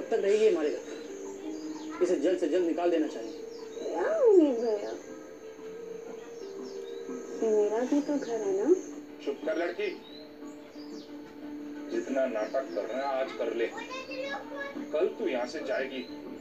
कब तक रहेगी हमारे घर? इसे जल्द से जल्द निकाल देना चाहिए। क्या उम्मीद भैया, ये मेरा भी तो घर है ना। चुप कर लड़की, जितना नाटक करना है आज कर ले, कल तू यहाँ से जाएगी।